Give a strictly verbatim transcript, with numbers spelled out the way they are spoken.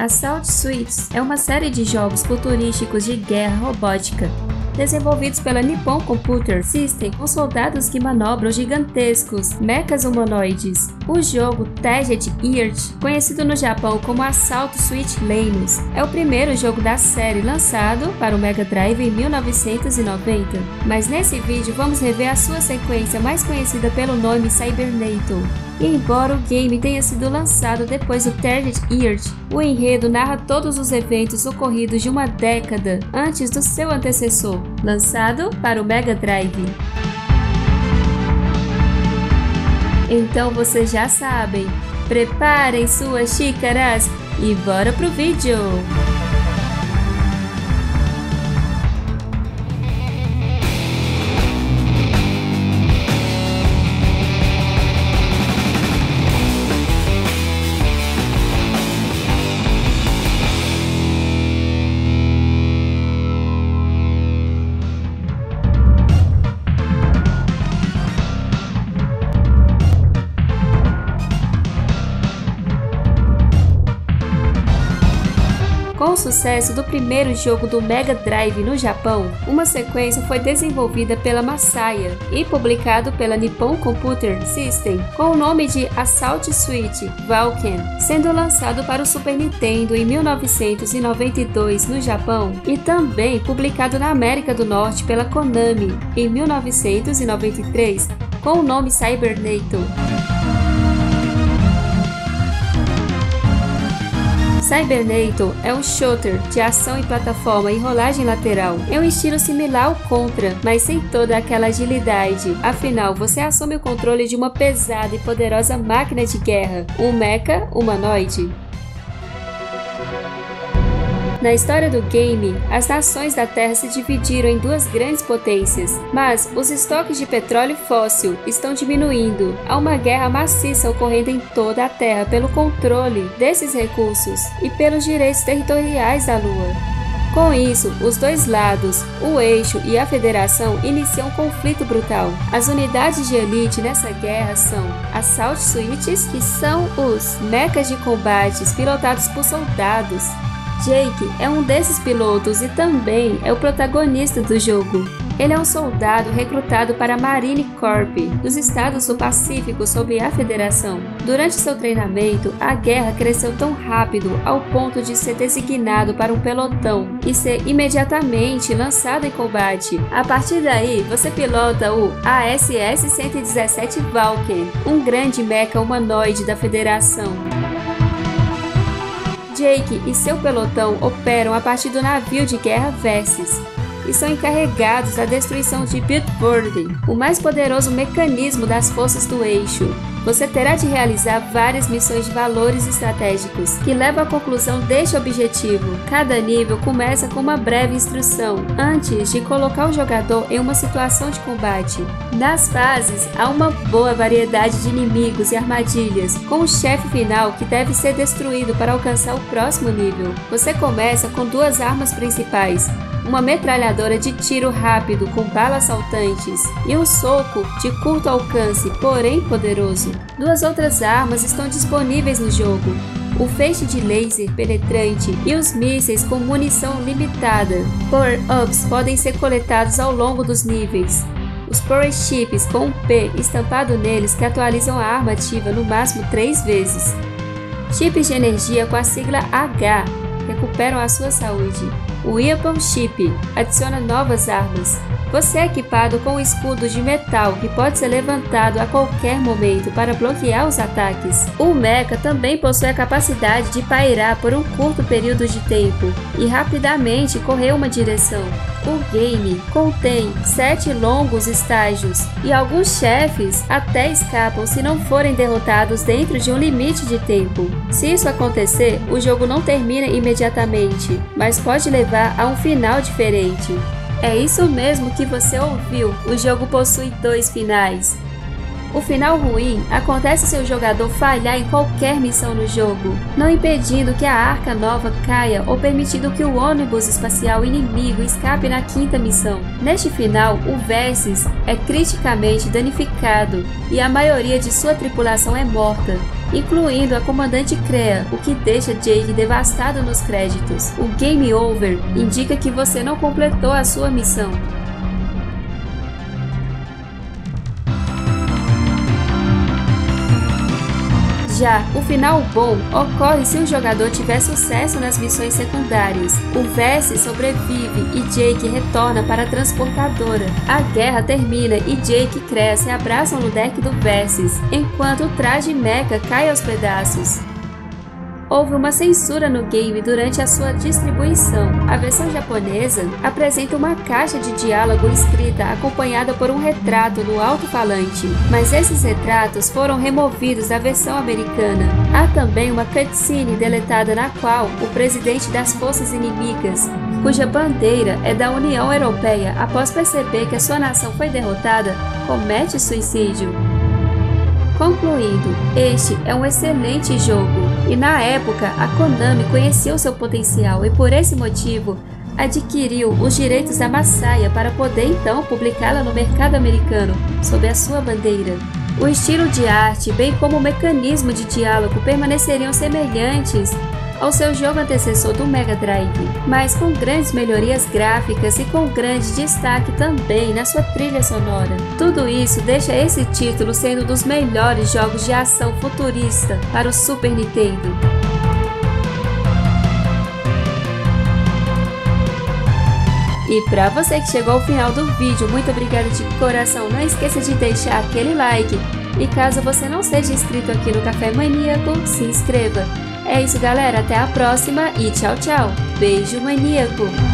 Assault Suites é uma série de jogos futurísticos de guerra robótica, desenvolvidos pela Nippon Computer System com soldados que manobram gigantescos mechas humanoides. O jogo Target Earth, conhecido no Japão como Assault Suite Lanes, é o primeiro jogo da série lançado para o Mega Drive em mil novecentos e noventa, mas nesse vídeo vamos rever a sua sequência mais conhecida pelo nome Cybernator. E embora o game tenha sido lançado depois do Target Earth, o enredo narra todos os eventos ocorridos de uma década antes do seu antecessor, lançado para o Mega Drive. Então vocês já sabem, preparem suas xícaras e bora pro vídeo! Com o sucesso do primeiro jogo do Mega Drive no Japão, uma sequência foi desenvolvida pela Masaya e publicado pela Nippon Computer System com o nome de Assault Suite Valken, sendo lançado para o Super Nintendo em mil novecentos e noventa e dois no Japão e também publicado na América do Norte pela Konami em mil novecentos e noventa e três com o nome Cybernator. Cybernator é um shooter de ação e plataforma e rolagem lateral. É um estilo similar ao Contra, mas sem toda aquela agilidade. Afinal, você assume o controle de uma pesada e poderosa máquina de guerra, um mecha humanoide. Na história do game, as nações da Terra se dividiram em duas grandes potências, mas os estoques de petróleo fóssil estão diminuindo. Há uma guerra maciça ocorrendo em toda a Terra pelo controle desses recursos e pelos direitos territoriais da Lua. Com isso, os dois lados, o Eixo e a Federação, iniciam um conflito brutal. As unidades de elite nessa guerra são Assault Suites, que são os mechas de combates pilotados por soldados. Jake é um desses pilotos e também é o protagonista do jogo. Ele é um soldado recrutado para a Marine Corps dos Estados do Pacífico sob a Federação. Durante seu treinamento, a guerra cresceu tão rápido ao ponto de ser designado para um pelotão e ser imediatamente lançado em combate. A partir daí, você pilota o A S S cento e dezessete Valken, um grande mecha humanoide da Federação. Jake e seu pelotão operam a partir do navio de guerra Versus e são encarregados da destruição de Bitburden, o mais poderoso mecanismo das forças do Eixo. Você terá de realizar várias missões de valores estratégicos que levam à conclusão deste objetivo. Cada nível começa com uma breve instrução antes de colocar o jogador em uma situação de combate. Nas fases, há uma boa variedade de inimigos e armadilhas, com o chefe final que deve ser destruído para alcançar o próximo nível. Você começa com duas armas principais, uma metralhadora de tiro rápido com balas saltantes e um soco de curto alcance, porém poderoso. Duas outras armas estão disponíveis no jogo: o feixe de laser penetrante e os mísseis com munição limitada. Power-ups podem ser coletados ao longo dos níveis. Os Power Chips com um P estampado neles que atualizam a arma ativa no máximo três vezes. Chips de energia com a sigla H recuperam a sua saúde. O Weapon Chip adiciona novas armas. Você é equipado com um escudo de metal que pode ser levantado a qualquer momento para bloquear os ataques. O mecha também possui a capacidade de pairar por um curto período de tempo e rapidamente correr uma direção. O game contém sete longos estágios e alguns chefes até escapam se não forem derrotados dentro de um limite de tempo. Se isso acontecer, o jogo não termina imediatamente, mas pode levar a um final diferente. É isso mesmo que você ouviu, o jogo possui dois finais. O final ruim acontece se o jogador falhar em qualquer missão no jogo, não impedindo que a Arca Nova caia ou permitindo que o ônibus espacial inimigo escape na quinta missão. Neste final, o Versus é criticamente danificado e a maioria de sua tripulação é morta. incluindo a comandante Crea, o que deixa Jake devastado nos créditos. O Game Over indica que você não completou a sua missão. Já o final bom ocorre se o jogador tiver sucesso nas missões secundárias. O Vessi sobrevive e Jake retorna para a transportadora. A guerra termina e Jake e Crea se abraçam no deck do Vessi, enquanto o traje mecha cai aos pedaços. Houve uma censura no game durante a sua distribuição. A versão japonesa apresenta uma caixa de diálogo escrita acompanhada por um retrato no alto-falante, mas esses retratos foram removidos da versão americana. Há também uma cutscene deletada na qual o presidente das forças inimigas, cuja bandeira é da União Europeia, após perceber que a sua nação foi derrotada, comete suicídio. Concluindo, este é um excelente jogo, e na época a Konami conheceu seu potencial e por esse motivo adquiriu os direitos da Masaya para poder então publicá-la no mercado americano sob a sua bandeira. O estilo de arte, bem como o mecanismo de diálogo permaneceriam semelhantes ao seu jogo antecessor do Mega Drive, mas com grandes melhorias gráficas e com grande destaque também na sua trilha sonora. Tudo isso deixa esse título sendo um dos melhores jogos de ação futurista para o Super Nintendo. E para você que chegou ao final do vídeo, muito obrigada de coração, não esqueça de deixar aquele like, e caso você não seja inscrito aqui no Café Maníaco, se inscreva. É isso galera, até a próxima e tchau tchau, beijo maníaco!